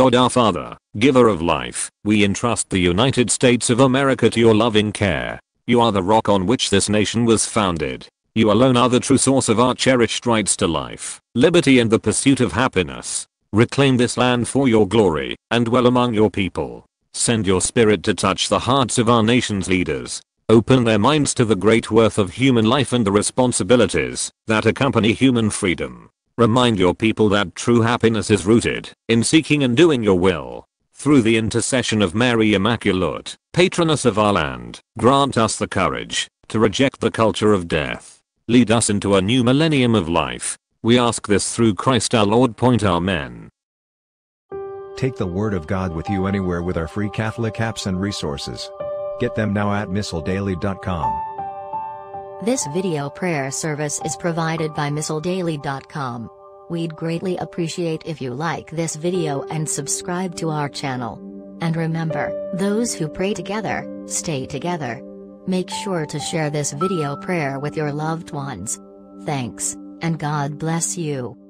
God our Father, giver of life, we entrust the United States of America to your loving care. You are the rock on which this nation was founded. You alone are the true source of our cherished rights to life, liberty and the pursuit of happiness. Reclaim this land for your glory, and dwell among your people. Send your spirit to touch the hearts of our nation's leaders. Open their minds to the great worth of human life and the responsibilities that accompany human freedom. Remind your people that true happiness is rooted in seeking and doing your will. Through the intercession of Mary Immaculate, patroness of our land, grant us the courage to reject the culture of death. Lead us into a new millennium of life. We ask this through Christ our Lord. Amen. Take the Word of God with you anywhere with our free Catholic apps and resources. Get them now at missaldaily.com. This video prayer service is provided by missaldaily.com. We'd greatly appreciate if you like this video and subscribe to our channel. And remember, those who pray together, stay together. Make sure to share this video prayer with your loved ones. Thanks, and God bless you.